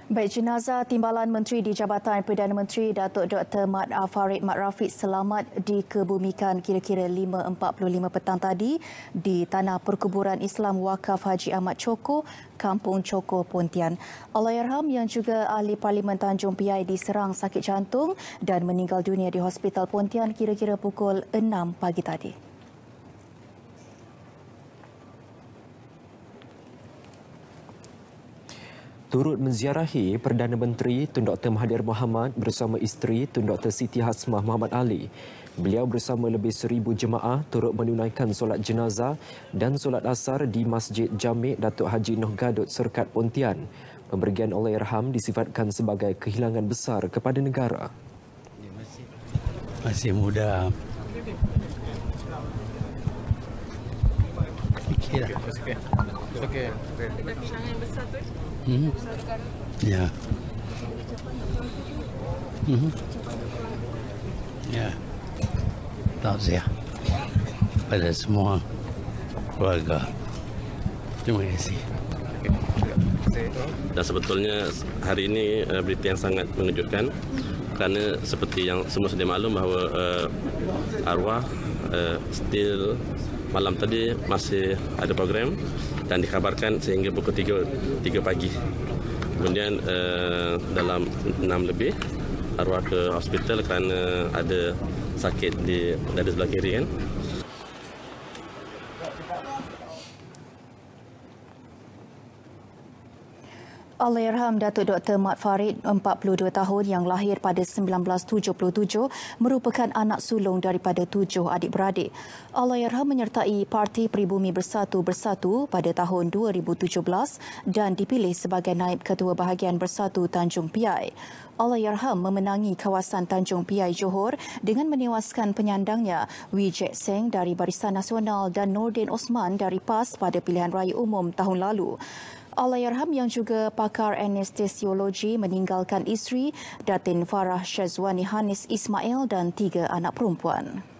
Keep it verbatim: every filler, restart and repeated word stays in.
Baik, jenazah Timbalan Menteri di Jabatan Perdana Menteri Datuk Doktor Mat Farid Mat Rafiq selamat dikebumikan kira-kira lima empat puluh lima petang tadi di Tanah Perkuburan Islam Wakaf Haji Ahmad Choco, Kampung Choco, Pontian. Allahyarham yang juga Ahli Parlimen Tanjung Piai diserang sakit jantung dan meninggal dunia di Hospital Pontian kira-kira pukul enam pagi tadi. Turut menziarahi Perdana Menteri Tun Doktor Mahathir Mohamad bersama isteri Tun Doktor Siti Hasmah Muhammad Ali. Beliau bersama lebih seribu jemaah turut menunaikan solat jenazah dan solat asar di Masjid Jami' Datuk Haji Noh Gadut, Serkat Pontian. Pembergian Allahyarham disifatkan sebagai kehilangan besar kepada negara. Masih muda. Fikir. Okey. Okey. Kehilangan besar tu. Hmm. Ya. Hmm. Ya. Takziah pada semua keluarga. Terima kasih. Dan sebetulnya hari ini uh, berita yang sangat mengejutkan kerana seperti yang semua sedia maklum bahawa uh, arwah uh, still malam tadi masih ada program dan dikabarkan sehingga pukul tiga pagi. Kemudian uh, dalam enam lebih arwah ke hospital kerana ada sakit di dada sebelah kiri kan. Allahyarham Datuk Doktor Mat Farid, empat puluh dua tahun yang lahir pada sembilan belas tujuh puluh tujuh, merupakan anak sulung daripada tujuh adik-beradik. Allahyarham menyertai Parti Peribumi Bersatu Bersatu pada tahun dua ribu tujuh belas dan dipilih sebagai Naib Ketua Bahagian Bersatu Tanjung Piai. Allahyarham memenangi kawasan Tanjung Piai Johor dengan menewaskan penyandangnya Wijek Seng dari Barisan Nasional dan Nordin Osman dari P A S pada pilihan raya umum tahun lalu. Allahyarham yang juga pakar anestesiologi meninggalkan isteri Datin Farah Syazwani Hanis Ismail dan tiga anak perempuan.